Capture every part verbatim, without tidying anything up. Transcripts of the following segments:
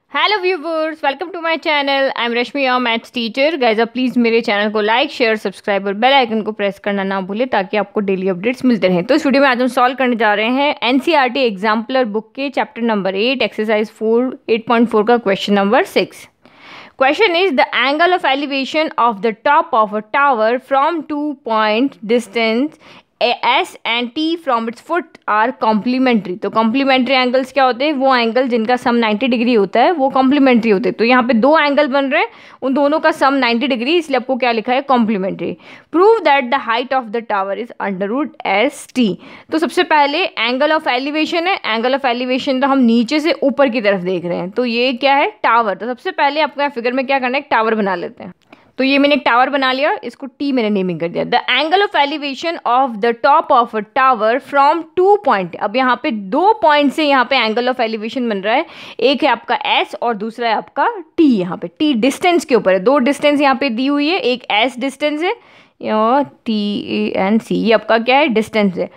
Hello viewers, welcome to my channel. I am Rashmi, your maths teacher. Guys आप please मेरे channel को like share subscribe और bell icon को press करना ना भूलें ताकि आपको डेली अपडेट्स मिलते रहें। तो इस वीडियो में आज हम सॉल्व करने जा रहे हैं एनसीईआरटी एग्जाम्पलर बुक के chapter number eight exercise four eight point four का question number six. Question is the angle of elevation of the top of a tower from two point distance S and T from its foot are complementary। तो complementary angles क्या होते हैं? वो angle जिनका सम ninety degree होता है वो complementary होते हैं। तो यहाँ पे दो एंगल बन रहे हैं, उन दोनों का सम नाइन्टी डिग्री, इसलिए आपको क्या लिखा है? complementary। Prove that the height of the tower is under root S T। तो सबसे पहले एंगल ऑफ एलिवेशन है। एंगल ऑफ एलिवेशन तो हम नीचे से ऊपर की तरफ देख रहे हैं, तो ये क्या है? टावर। तो सबसे पहले आपको यहाँ फिगर में क्या करना है? एक टावर बना लेते हैं। तो ये मैंने एक टावर बना लिया, इसको टी मैंने नेमिंग कर दिया। The angle of elevation of the top of a tower from two point. अब यहाँ पे दो पॉइंट से यहाँ पे एंगल ऑफ एलिवेशन बन रहा है। एक है आपका एस और दूसरा है आपका टी। यहाँ पे टी डिस्टेंस के ऊपर है, दो डिस्टेंस यहाँ पे दी हुई है। एक एस डिस्टेंस है और टी एंड सी, ये आपका क्या है? डिस्टेंस है।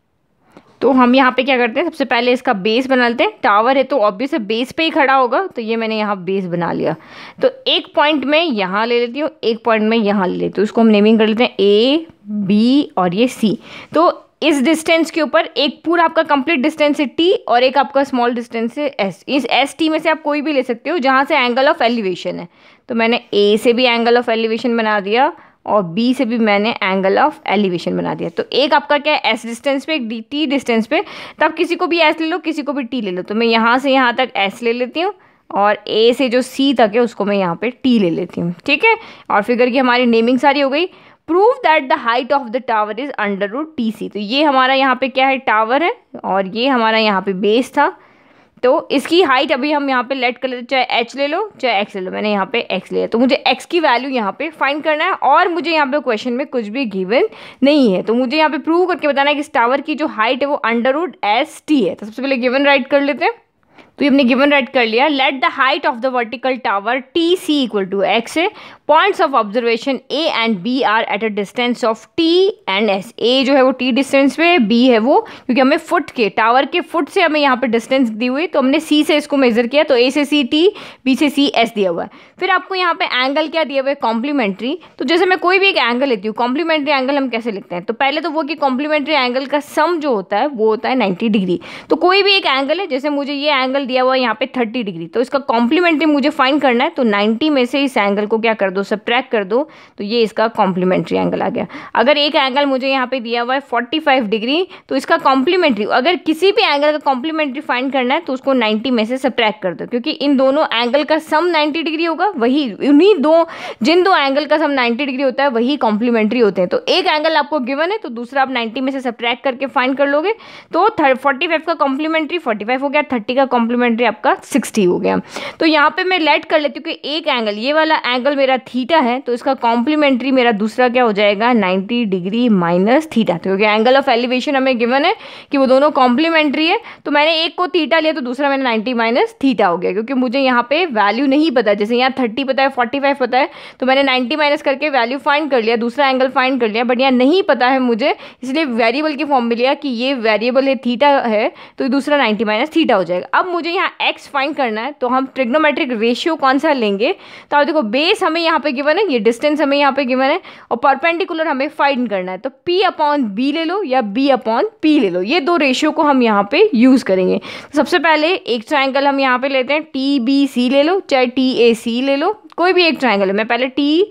तो हम यहाँ पे क्या करते हैं? सबसे पहले इसका बेस बना लेते हैं। टावर है तो ऑब्वियस है बेस पे ही खड़ा होगा, तो ये मैंने यहाँ बेस बना लिया। तो एक पॉइंट में यहाँ ले लेती हूँ, एक पॉइंट में यहाँ ले लेती हूँ। उसको हम नेमिंग कर लेते हैं ए, बी और ये सी। तो इस डिस्टेंस के ऊपर एक पूरा आपका कंप्लीट डिस्टेंस है टी और एक आपका स्मॉल डिस्टेंस है एस। इस एस टी में से आप कोई भी ले सकते हो जहाँ से एंगल ऑफ एलिवेशन है। तो मैंने ए से भी एंगल ऑफ एलिवेशन बना दिया और बी से भी मैंने एंगल ऑफ एलिवेशन बना दिया। तो एक आपका क्या है? एस डिस्टेंस पे, एक डी टी डिस्टेंस पे। तो आप किसी को भी एस ले लो, किसी को भी टी ले लो। तो मैं यहाँ से यहाँ तक एस ले लेती हूँ और ए से जो सी तक है उसको मैं यहाँ पे टी ले लेती हूँ। ठीक है, और फिगर की हमारी नेमिंग सारी हो गई। Prove that the height of the tower is under root T C. तो ये हमारा यहाँ पे क्या है? टावर है और ये हमारा यहाँ पे बेस था। तो इसकी हाइट अभी हम यहाँ पे लेट कर लेते, चाहे एच ले लो चाहे एक्स ले लो। मैंने यहाँ पे एक्स लिया, तो मुझे एक्स की वैल्यू यहाँ पे फाइंड करना है और मुझे यहाँ पे क्वेश्चन में कुछ भी गिवन नहीं है। तो मुझे यहाँ पे प्रूव करके बताना है कि इस टावर की जो हाइट है वो अंडर रूट एस टी है। तो सबसे पहले गिवन राइट कर लेते हैं। तो ये हमने गिवन राइट कर लिया। Let the height of the vertical tower T C equal to X है। Points of observation A and B are at a distance of T and S. A जो है वो टी डिस्टेंस पे, B है वो क्योंकि हमें फुट के, टावर के फुट से हमें यहाँ पे डिस्टेंस दी हुई, तो हमने सी से इसको मेजर किया। तो ए से सी टी, बी से सी एस दिया हुआ है। फिर आपको यहाँ पे एंगल क्या दिया हुआ है? कॉम्प्लीमेंट्री। तो जैसे मैं कोई भी एक एंगल लेती हूँ, कॉम्प्लीमेंट्री एंगल हम कैसे लिखते हैं? तो पहले तो वो कि कॉम्प्लीमेंट्री एंगल का सम जो होता है वो होता है नाइन्टी डिग्री। तो कोई भी एक एंगल है, जैसे मुझे ये एंगल दिया हुआ है यहाँ पे थर्टी डिग्री, तो इसका कॉम्प्लीमेंट्री मुझे फाइंड करना है। तो नाइन्टी में से इस एंगल को क्या कर दो? सब्ट्रैक्ट कर दो। तो ये इसका कॉम्प्लीमेंट्री एंगल आ गया। अगर एक एंगल मुझे यहाँ पे दिया हुआ है फोर्टी फाइव डिग्री, तो इसका कॉम्प्लीमेंट्री, अगर किसी भी एंगल का कॉम्प्लीमेंट्री फाइंड करना है तो उसको नाइन्टी में से सब्ट्रैक्ट कर दो, क्योंकि इन दोनों एंगल का सम नाइन्टी डिग्री होगा। वही उन्हीं दो, जिन दो एंगल का सम नाइन्टी डिग्री होता है वही कॉम्प्लीमेंट्री होते हैं। तो एक एंगल आपको गिवन है तो दूसरा आप नाइन्टी में से सब्ट्रैक्ट करके फाइंड कर लोगे। तो फोर्टी फाइव का कॉम्प्लीमेंट्री फोर्टी फाइव हो गया, थर्टी का कॉम्प्लीमेंट्री आपका सिक्सटी हो गया। तो यहाँ पे मैं लेट कर लेती हूँ कि एक एंगल, ये वाला एंगल मेरा थीटा है, तो इसका कॉम्प्लीमेंट्री मेरा दूसरा क्या हो जाएगा? Ninety degree minus theta. तो क्योंकि एंगल ऑफ एलिवेशन हमें गिवन है कि वो दोनों कॉम्प्लीमेंट्री है, तो मैंने एक को थीटा लिया तो दूसरा मैंने नाइन्टी माइनस थीटा हो गया। क्योंकि मुझे यहाँ पे वैल्यू नहीं पता, जैसे यहाँ थर्टी पता है, फोर्टी फाइव पता है, तो मैंने नाइन्टी माइनस करके वैल्यू फाइंड कर लिया, दूसरा एंगल फाइंड कर लिया। बट यहाँ नहीं पता है मुझे, इसलिए वेरिएबल की फॉर्म में लिया कि ये वेरिएबल है थीटा है, तो दूसरा नाइन्टी माइनस थीटा हो जाएगा। अब मुझे यहाँ एक्स फाइंड करना है, तो हम ट्रिग्नोमेट्रिक रेशियो कौन सा लेंगे? तो आप देखो, बेस हमें यहाँ पे गिवन है, ये डिस्टेंस हमें यहाँ पे गिवन है और परपेंडिकुलर हमें फाइंड करना है। तो P अपॉन बी ले लो या B अपॉन P ले लो, ये दो रेशियो को हम यहाँ पे यूज करेंगे। तो सबसे पहले एक ट्रायंगल हम यहाँ पे लेते हैं, टी बी सी ले लो चाहे टी ए सी ले लो, कोई भी एक ट्रायंगल है। मैं पहले टी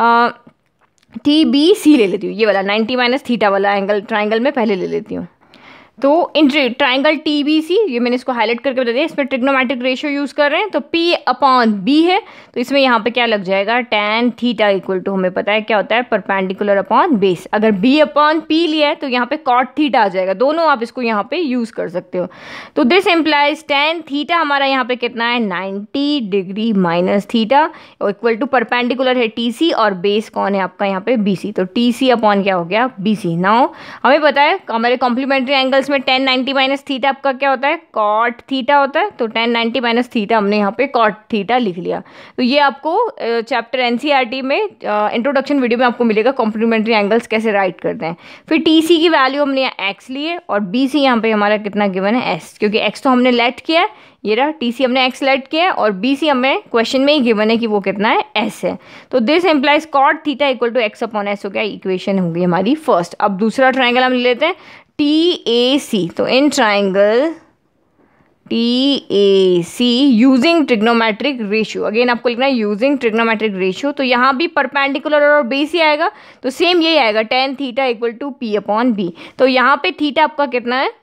टी बी सी ले लेती हूँ, ये वाला नाइन्टी माइनस थीटा वाला एंगल ट्रायंगल में पहले ले लेती हूँ। तो in triangle T B C, ये मैंने इसको हाईलाइट करके बता दिया, इसमें ट्रिग्नोमेट्रिक रेशियो यूज कर रहे हैं। तो P अपॉन बी है, तो इसमें यहाँ पे क्या लग जाएगा? tan थीटा इक्वल टू, हमें पता है क्या होता है? Perpendicular upon base. अगर B अपॉन P लिया है तो यहाँ पे cot थीटा आ जाएगा। दोनों आप इसको यहाँ पे यूज कर सकते हो। तो दिस इम्प्लाइज tan थीटा हमारा यहाँ पे कितना है? नाइन्टी डिग्री माइनस थीटा और इक्वल टू परपेंडिकुलर है टी सी और बेस कौन है आपका यहाँ पे? B C. तो टी सी अपॉन क्या हो गया? B C. नाउ हमें पता है हमारे कॉम्प्लीमेंट्री एंगल इसमें टेन नाइन्टी माइनस थीटा आपका क्या होता है, कॉट थीटा होता है। तो टेन नाइन्टी माइनस थीटा हमने यहाँ पे कॉट थीटा लिख लिया। तो ये आपको चैप्टर एनसीईआरटी में इंट्रोडक्शन वीडियो में आपको मिलेगा कॉम्प्लीमेंट्री एंगल्स कैसे राइट करते हैं। फिर टीसी की वैल्यू हमने यहाँ एक्स लिए और बीसी यहाँ पे हमारा कितना गिवन है, एस, क्योंकि एक्स तो हमने लेट किया है, ये रहा टीसी हमने एक्स लेट किया है और बीसी हमें क्वेश्चन में ही गिवन है कि वो कितना है, एस है। तो this implies cot theta equal to x upon S हो गया, इक्वेशन होगी हमारी फर्स्ट। अब दूसरा ट्राइंगल हम ले लेते हैं टी ए सी। तो in triangle T A C using trigonometric ratio, again आपको लिखना है यूजिंग ट्रिग्नोमेट्रिक रेशियो। तो यहाँ भी परपेंडिकुलर और बेस ही आएगा, तो सेम यही आएगा tan theta equal to P upon B. तो यहाँ पे थीटा आपका कितना है,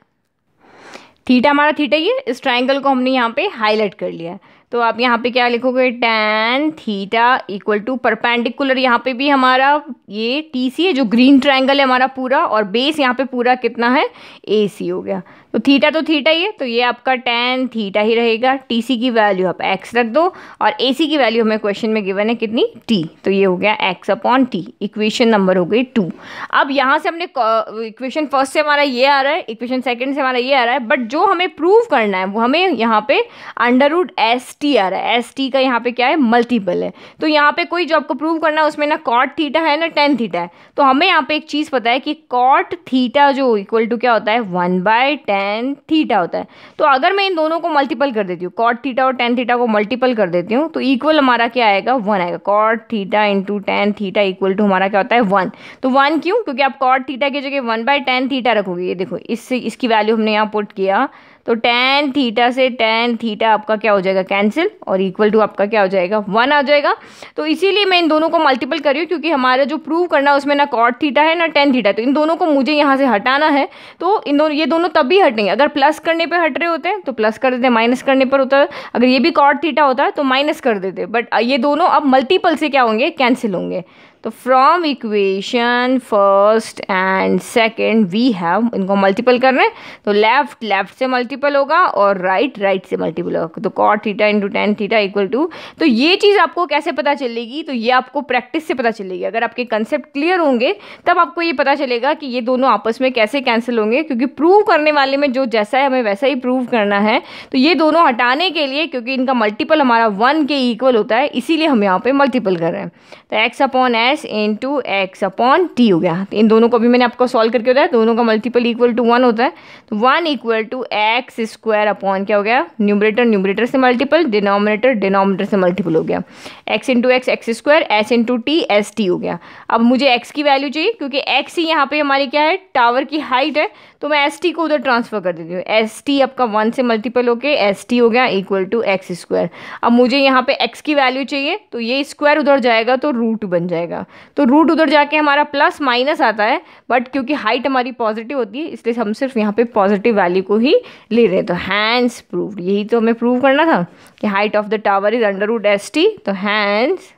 थीटा हमारा थीटा ही है, इस ट्राइंगल को हमने यहाँ पे हाईलाइट कर लिया है। तो आप यहाँ पे क्या लिखोगे, tan theta equal to perpendicular, यहाँ पे भी हमारा ये टी सी है जो ग्रीन ट्राइंगल है हमारा पूरा, और बेस यहाँ पे पूरा कितना है, ए सी हो गया। तो थीटा तो थीटा ही है, तो ये आपका टैन थीटा ही रहेगा। टीसी की वैल्यू आप एक्स रख दो और एसी की वैल्यू हमें क्वेश्चन में गिवन है कितनी, टी। तो ये हो गया x upon T, equation number हो गई टू। अब यहाँ से हमने इक्वेशन फर्स्ट से हमारा ये आ रहा है, इक्वेशन सेकंड से हमारा ये आ रहा है, बट जो हमें प्रूव करना है वो हमें यहाँ पे अंडर रूट एस टी आ रहा है। एस टी का यहाँ पे क्या है, मल्टीपल है। तो यहाँ पे कोई जो आपको प्रूव करना है उसमें ना कॉट थीटा है ना टेन थीटा है। तो हमें यहाँ पे एक चीज़ पता है कि कॉट थीटा जो इक्वल टू क्या होता है, वन बाय टेन थीटा होता है। तो अगर मैं इन दोनों को मल्टीपल कर देती हूँ, कॉट थीटा और टेन थीटा को मल्टीपल कर देती हूँ, तो इक्वल हमारा क्या आएगा, वन आएगा। Cot theta into tan theta equal to हमारा क्या होता है, वन। तो वन क्यों, क्योंकि आप कॉट थीटा की जगह वन बाय टेन थीटा रखोगे। ये देखो, इससे इसकी वैल्यू हमने यहाँ पुट किया, तो टेन थीटा से टेन थीटा आपका क्या हो जाएगा, कैंसिल, और इक्वल टू आपका क्या हो जाएगा, वन आ जाएगा। तो इसीलिए मैं इन दोनों को मल्टीपल कर रही हूँ, क्योंकि हमारा जो प्रूव करना है उसमें ना कॉट थीटा है ना टेन थीटा है। तो इन दोनों को मुझे यहाँ से हटाना है, तो इन दोनों ये दोनों तभी हटेंगे अगर प्लस करने पे हट रहे होते हैं तो प्लस कर देते, माइनस करने पर होता है। अगर ये भी कॉट थीटा होता है तो माइनस कर देते, बट ये दोनों अब मल्टीपल से क्या होंगे, कैंसिल होंगे। तो from equation first and second we have, इनको मल्टीपल कर रहे हैं, तो लेफ्ट लेफ्ट से मल्टीपल होगा और राइट राइट से मल्टीपल होगा। तो cot theta into tan theta equal to, तो ये चीज़ आपको कैसे पता चलेगी, तो ये आपको प्रैक्टिस से पता चलेगी। अगर आपके कंसेप्ट क्लियर होंगे तब आपको ये पता चलेगा कि ये दोनों आपस में कैसे कैंसिल होंगे, क्योंकि प्रूव करने वाले में जो जैसा है हमें वैसा ही प्रूव करना है। तो ये दोनों हटाने के लिए, क्योंकि इनका मल्टीपल हमारा वन के इक्वल होता है, इसीलिए हम यहाँ पे मल्टीपल कर रहे हैं। तो x upon S into x upon T हो गया। तो इन दोनों को भी मैंने आपको सॉल्व करके बताया, दोनों का मल्टीपल इक्वल टू वन होता है। तो one equal to x square upon क्या हो गया, न्यूमरेटर न्यूमरेटर से मल्टीपल, डिनोमिनेटर डिनोमिनेटर से मल्टीपल हो गया। X into x x square, S into T S T हो गया। अब मुझे एक्स की वैल्यू चाहिए, क्योंकि एक्स ही यहाँ पे हमारी क्या है, टावर की हाइट है, तो मैं एस टी को उधर ट्रांसफर कर देती हूँ। एस टी आपका वन से मल्टीपल होके एस टी हो गया इक्वल टू एक्स स्क्वायर। अब मुझे यहाँ पे एक्स की वैल्यू चाहिए, तो ये स्क्वायर उधर जाएगा तो रूट बन जाएगा। तो रूट उधर जाके हमारा प्लस माइनस आता है, बट क्योंकि हाइट हमारी पॉजिटिव होती है इसलिए हम सिर्फ यहाँ पे पॉजिटिव वैल्यू को ही ले रहे हैं। तो हैंस प्रूव्ड, यही तो हमें प्रूव करना था कि height of the tower is under root S T. तो hence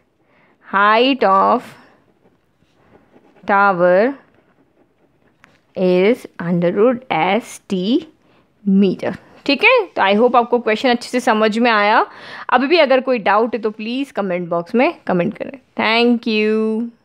height of tower is under root S T metre. ठीक है, तो आई होप आपको क्वेश्चन अच्छे से समझ में आया। अभी भी अगर कोई डाउट है तो प्लीज़ कमेंट बॉक्स में कमेंट करें। Thank you.